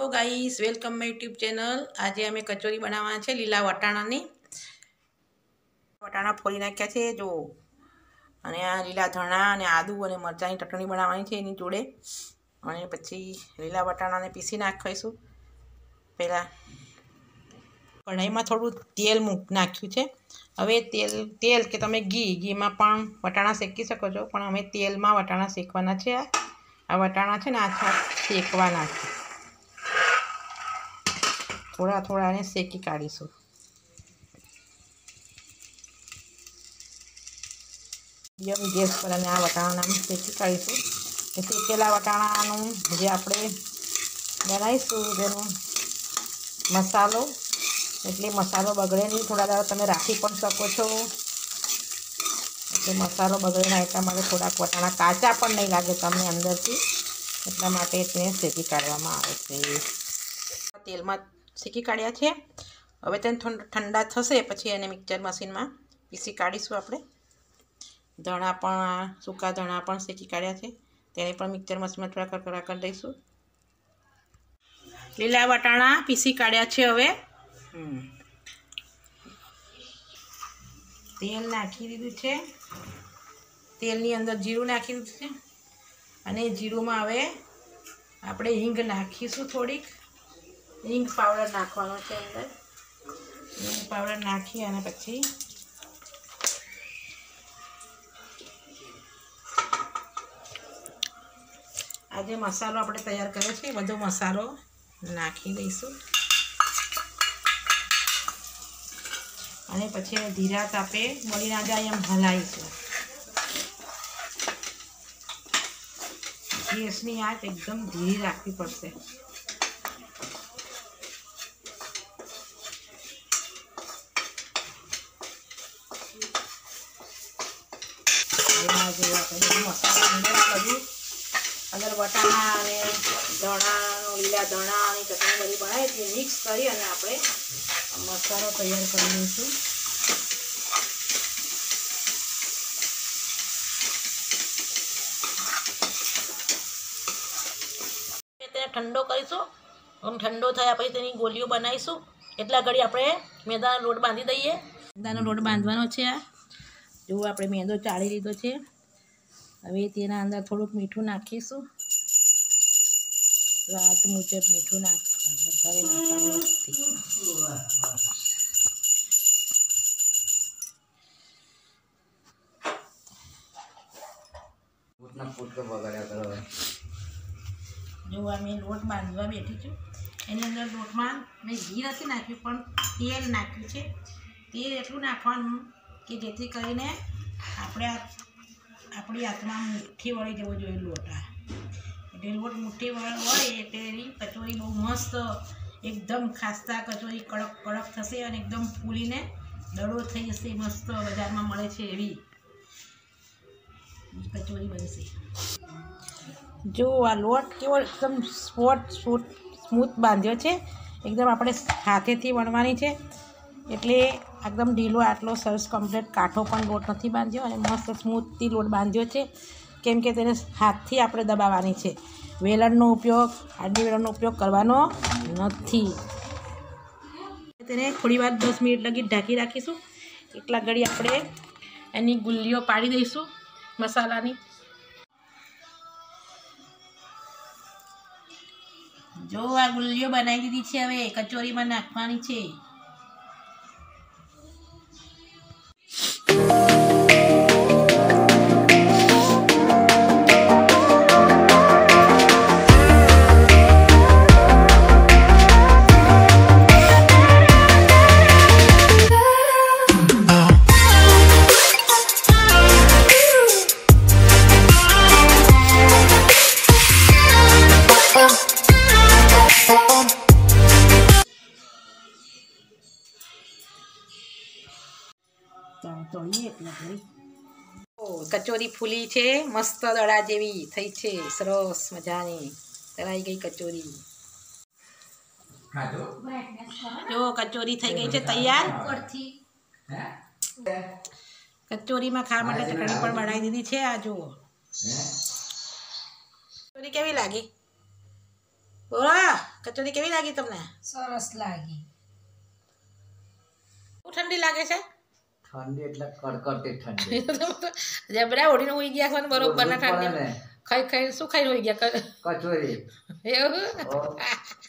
Hello guys, welcome my YouTube channel. आज अमे कचोरी बनाववाना छे लीला वटाणानी। वटाणा फोड़ी नाख्या छे जो, अने आ लीला धणा अने आदू अने मरचानी चटणी बनाववानी छे एनी जोड़े। अने पछी लीला वटाणाने पीसी नाखीशुं। पहेला कढ़ाईमां थोड़ुं तेल नाख्युं छे। हवे तेल के तमे घी में पण वटाणा शेकी शको छो, पण अमे तेलमां वटाणा शेकवाना छे। आ वटाणा छे ने आछा शेकवाना छे। थोड़ा थोड़ा ने शेकी काढ़ीशुं। मीडियम गैस पर आ वटाणा शेकी काढ़ीशुं। शेकेला वटाणानुं जे आपणे बनावीशुं जेनो मसालो, એટલે મસાલો બગડે નહીં। થોડા દાડા તમે રાખી પણ શકો છો, એટલે મસાલો બગડે ના એટલા માટે થોડાક વટાણા કાચા પણ નહીં લાગે તમને અંદરથી, એટલા માટે તેને શેકી કાઢવામાં આવે છે। તેલમાં શેકી કાઢ્યા છે। હવે તેને ઠંડા થશે પછી એને મિક્સર મશીનમાં પીસી કાઢીશું આપણે। ધણા પણ, સૂકા ધણા પણ શેકી કાઢ્યા છે, તેને પણ મિક્સર મશીનમાં થોડા કરકરા કરી દઈશું। લીલા વટાણા પીસી કાઢ્યા છે। હવે તેલ નાખી દીધું છે। તેલની અંદર જીરું નાખી દીધું છે, અને જીરુંમાં હવે આપણે હિંગ નાખીશું। થોડીક હિંગ પાવડર નાખવાનો છે અંદર। હિંગ પાવડર નાખી અને પછી આ જે મસાલો આપણે તૈયાર કર્યો છે એ બધો મસાલો નાખી દઈશું, અને પછી ધીરા તાપે મળી ના જાય એમ હલાવીશું। ગેસની આંચ એકદમ ધીરી રાખવી પડશે। મસાલા અંદર વટાણા અને ધણાનો, લીલા ધણાની ચટણી બધી બનાવી હતી, મિક્સ કરી અને આપણે મસાલો તૈયાર કરી લઈશું। તેને ઠંડો કરીશું। ઠંડો થયા પછી તેની ગોળીઓ બનાવીશું। એટલા ઘડી આપણે મેદાનો લોટ બાંધી દઈએ। મેદાનો લોટ બાંધવાનો છે। આ જો આપણે મેદો ચાળી લીધો છે। હવે તેના અંદર થોડુંક મીઠું નાખીશું, સ્વાદ મુજબ મીઠું નાખવાનું, વધારે નાખવાનું નથી। જો અમે લોટ બાંધવા બેઠી છું, એની અંદર લોટમાં મેં ઘી નથી નાખ્યું પણ તેલ નાખ્યું છે। તેલ એટલું નાખવાનું કે જેથી કરીને આપણી હાથમાં મુઠ્ઠી વળી જવો જોઈએ લોટ। એટલે લોટ મુઠ્ઠી વળે એટલે એની કચોરી બહુ મસ્ત, એકદમ ખાસ્તા કચોરી કડક કડક થશે અને એકદમ ફૂલીને દડો થઈ જશે। મસ્ત બજારમાં મળે છે એવી કચોરી બનશે। જો આ લોટ કેવો એકદમ સ્મૂથ બાંધ્યો છે, એકદમ આપણે હાથેથી વણવાની છે, એટલે એકદમ ઢીલો આટલો સરસ કમ્પ્લીટ કાઠો પણ લોટ નથી બાંધ્યો, અને મસ્ત સ્મૂથથી લોટ બાંધ્યો છે, કેમ કે તેને હાથથી આપણે દબાવવાની છે। વેલણનો ઉપયોગ, આડી વેલણનો ઉપયોગ કરવાનો નથી। તેને થોડી વાર 10 મિનિટ લગી ઢાંકી રાખીશું। એટલા ઘડી આપણે એની ગુલ્લીઓ પાડી દઈશું મસાલાની। જો આ ગુલ્લીઓ બનાવી દીધી છે, હવે કચોરીમાં નાખવાની છે। કચોરી ફૂલી છે, મસ્ત દડા જેવી થઈ છે, સરસ મજાની તળાઈ ગઈ કચોરી। જો કચોરી થઈ ગઈ છે તૈયાર। કચોરીમાં ખાવા માટે ચટણી પણ બનાવી દીધી છે। આ જુઓ કચોરી કેવી લાગી? બોલો। કચોરી કેવી લાગી તમને? સરસ લાગી. બહુ ઠંડી લાગે છે? ઠંડી એટલે કડકડતી ઠંડી. જબરા ઓઢીને હોઈ ગયા છો ને બરોબર ના ઠંડી. ખાઈ શું ખાઈ હોઈ ગયા? કચોરી. એવું